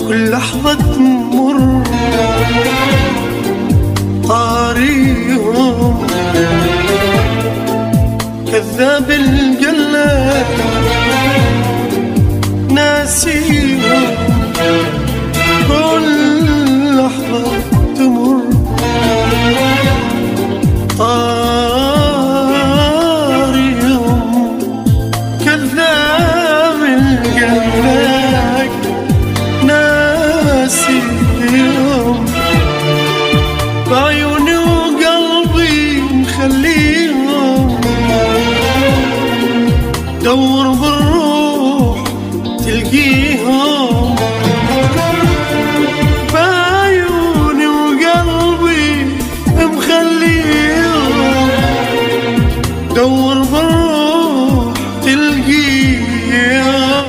كل لحظة تمر طاريهم، كذاب القلب ناسيهم، كل لحظة تمر طاريهم، كذاب القلب ناسيهم، بعيوني وقلبي مخليهم، دور بالروح تلقيهم.